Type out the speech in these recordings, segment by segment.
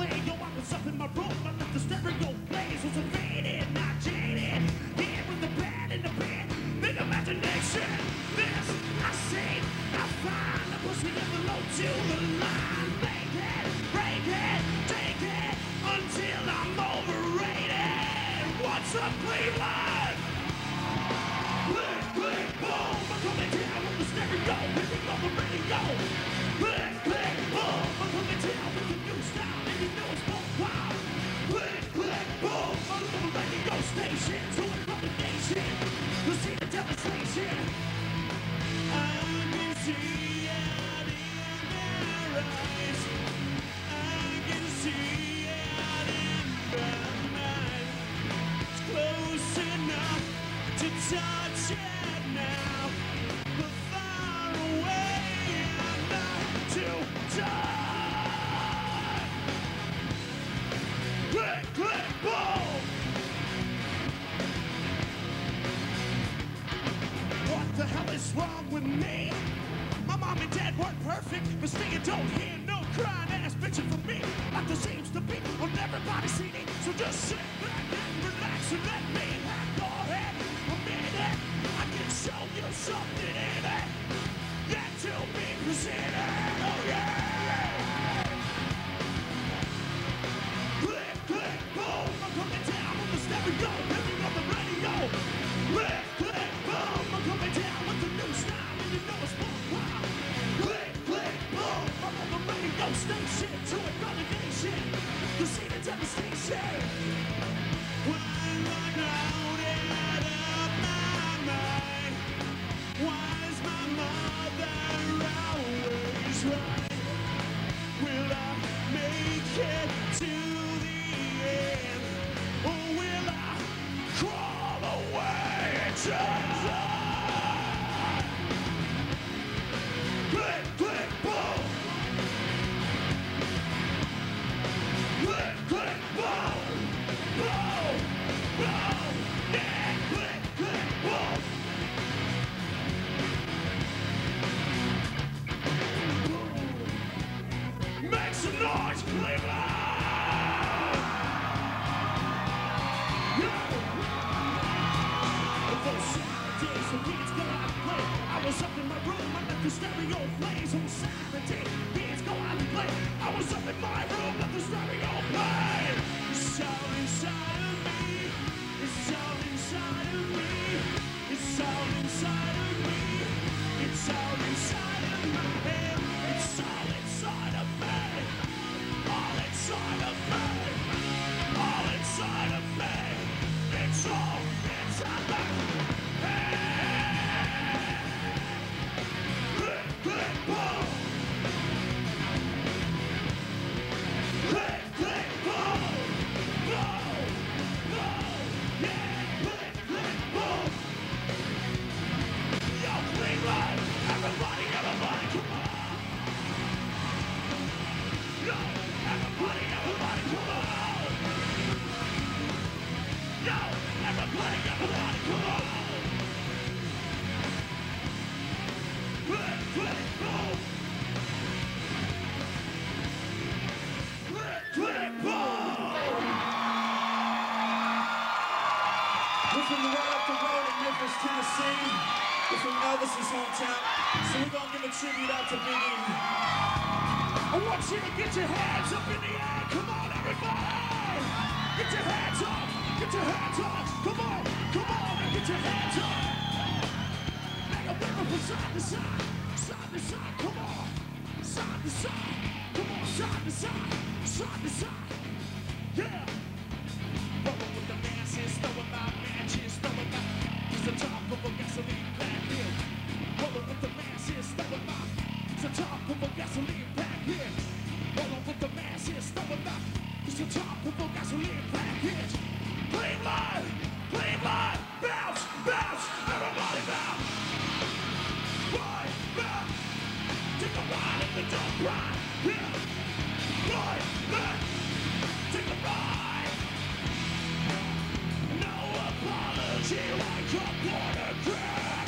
play. Yo, I was up in my room, I left the stereo blaze. Was a faded, not jaded. Here with the bad in the bed, big imagination. This I see, I find. I push me in the low to the line. Make it, break it, take it until I'm overrated. What's up, Cleveland? Click, click, boom. I'm coming down with the stereo, picking up the radio. Click, click, boom. I'm coming down with the new style, and you know it's both wild. Click, click, boom. I'm on the radio station, so it's from the nation. You'll see the devastation. I can see it in their eyes. I can see it in their mind. It's close enough to touch it now, but far away enough to die. Click, click, boom. What the hell is wrong with me? My mom and dad weren't perfect, but still you don't hear no crying ass bitching from me, like there seems to be on everybody's CD. So just sit back and relax and let me have your head a minute. I can show you something in it yet to be presented. Oh yeah! Click, click, boom. I'm coming down on the stereo, picking up the radio. Click, click, boom. I'm coming down with the new style, and you know it's more wild. Click, click, boom. I'm on the radio station to another nation. You see the devastation. When I'm out of my mind, why is my mother always right? Will I make it to the end, or will I crawl away and die? Click, click, boom. Click, click, boom. Boom, boom, yeah, click, click, boom. Make some noise, Cleveland! Those Saturdays when kids go out and play, I was up in my room, I let the stereo blaze. On Saturday, kids go out and play, I was up in my room, let the stereo play. It's all inside of me, it's all inside of me, it's all inside of me, it's all inside of my head, it's all inside of me, all inside of me, all inside of me, it's all inside of me. Click, click, boom. Click, click, boom. Boom, boom, yeah. Click, click, boom. Yo, Cleveland, everybody, everybody, come on. Yo, everybody, everybody, come on. Yo, everybody, everybody, come on. Click, click, boom. Click, click, boom. We're from right up the road in Memphis, Tennessee. We're from Elvis's hometown, so we're gonna give a tribute out to Big E. I want you to get your hands up in the air. Come on, everybody. Get your hands up. Get your hands up. Come on, and get your hands up. Make a wiggle from side to side. Side to side, come on. Side to side. Come on, side to side. Side to side. Yeah. Rolling with the masses, throwing my matches, throwing my. It's the top of a gasoline pack here. Rolling with the masses, throwing my. It's the top of a gasoline pack here. Rolling with the masses, throwing my. It's the top of a gasoline pack here. Cleveland, Cleveland, bounce, bounce, everybody bounce. Right, back, take a ride in the dump ride. Yeah. Right, back, take a ride. No apology like a border crack.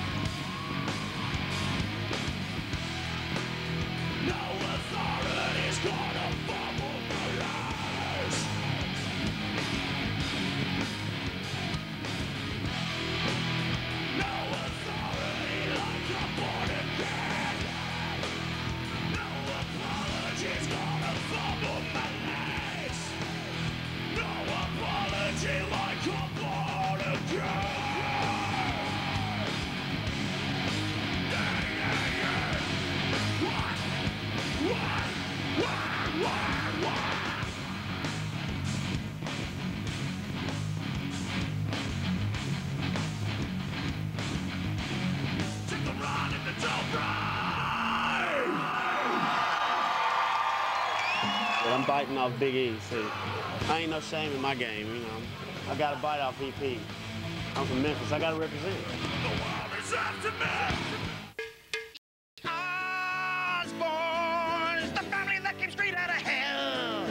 No authority I'm biting off Big E, see. I ain't no shame in my game, you know. I got to bite off EP. I'm from Memphis. I got to represent. The world is after me. Osborne's the family that came straight out of hell.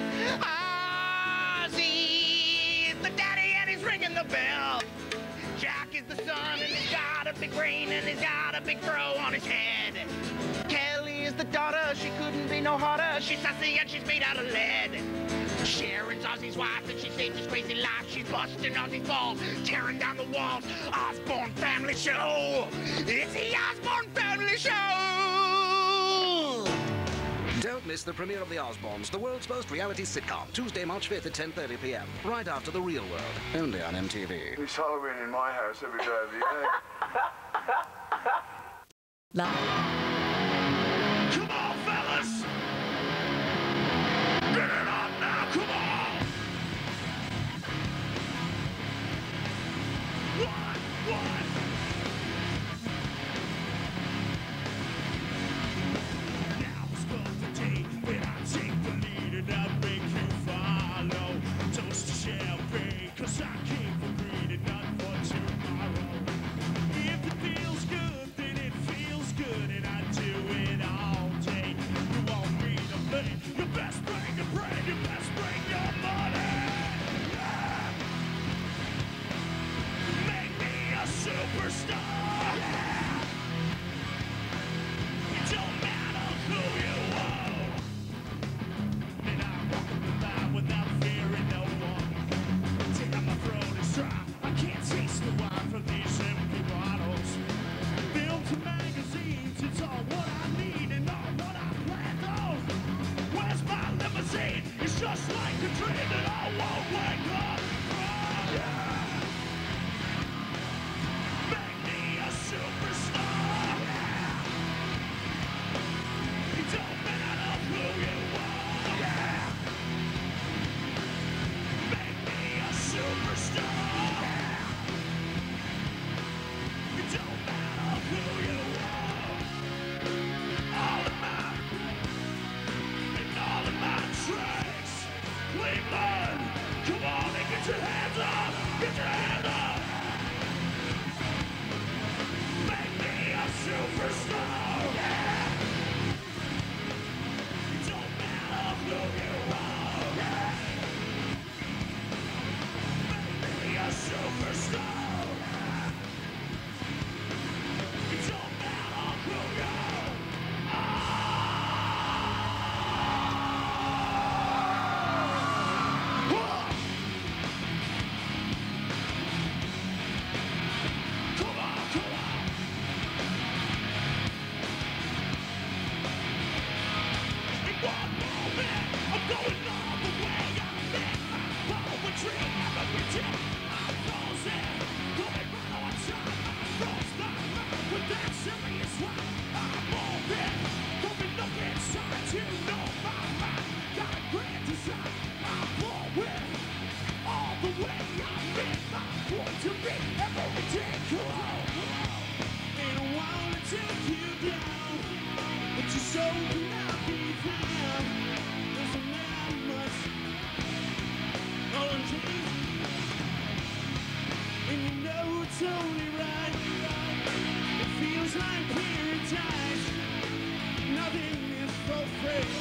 Ozzy is the daddy and he's ringing the bell. Jack is the son and he's got a big brain and he's got a big fro on his head. Kelly is the daughter, she couldn't be no harder. She's sassy and she's made out of lead. Sharon's Ozzy's wife and she saved his crazy life. She's busting Ozzy's balls, tearing down the walls. Osborne Family Show. It's the Osborne Family Show. Don't miss the premiere of The Osbournes, the world's first reality sitcom, Tuesday, March 5th at 10:30 p.m. Right after The Real World, only on MTV. It's Halloween in my house every day of the year. Come on, fellas. Get it on now, come on. One. Now is the day when I take the lead and I make you follow. Toast to champagne, 'cause I came for greed and not for tomorrow. If it feels good, then it feels good, and I do it all day. You want me to play? You best bring your brain, you best bring your money. Yeah. Make me a superstar. Yeah. It don't matter who you are. And I walk up the line without fearing no one. Damn, my throat is dry. I can't taste the wine from these empty bottles. Films and magazines, it's all what I need and all what I plan on. Where's my limousine? It's just like a dream that I won't wake up from. Yeah. Make me a superstar. Yeah. It don't matter who you are. Yeah. Make me a superstar. Yeah. It don't matter who you are. All of mine and all of my tracks. Cleveland, come on and get your hands up. Get your hands up. Make me a superstar. Yeah. It don't matter who you are. Yeah. Make me a superstar. It don't matter who you are. Come on, come on. In one moment, I'm going all the way. I make my poetry every day. I'm frozen, going right on time. I froze my mind with that serious one. I'm moving, going up inside to know my mind. Got a grand design, I'm blowing all the way. I make my point to be every day. Come on, and I wanna take you down, but your soul cannot be found. Doesn't matter much, all I'm changing, and you know it's only right. It feels like paradise. Nothing is for free.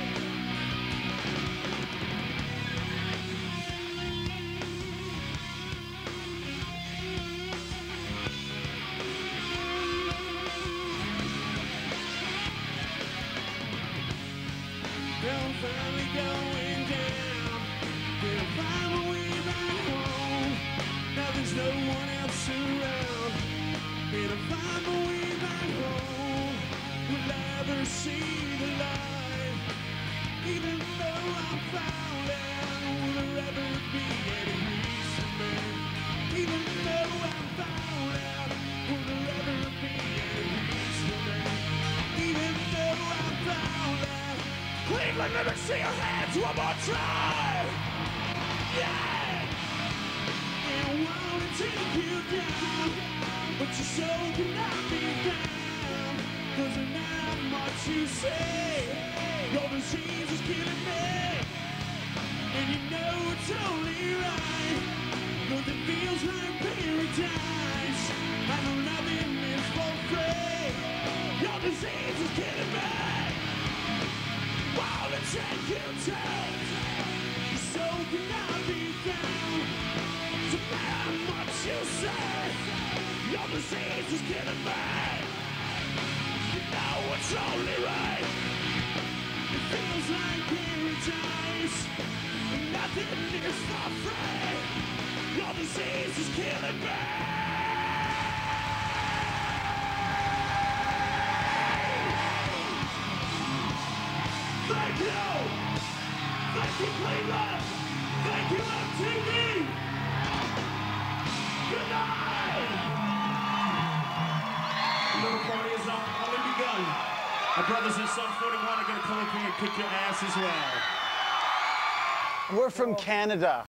I'm finally going down. Gonna find my way back home. Now there's no one else around. Gonna find my way back home. Will I ever see the light? Even though I'm found out, will there ever be any reason, man? Even though I'm found out, will there ever be any reason, man? Even though I'm found out. Cleveland, let me see your hands one more time! Yeah! And I wanna take you down, but your soul cannot be found. 'Cause there's not much you say, your disease is killing me. And you know it's only right. Nothing feels like paradise. I know nothing is for free. Your disease is killing me. While the take you down, your soul cannot be found. So matter what you say, your disease is killing me. You know it's only right. It feels like paradise. Nothing is for free. Your disease is killing me. Thank you! Thank you, Cleveland! Thank you, MTV! Good night! The little party is only begun. My brothers in Sum 41 are going to come up here and kick your ass as well. We're from Canada.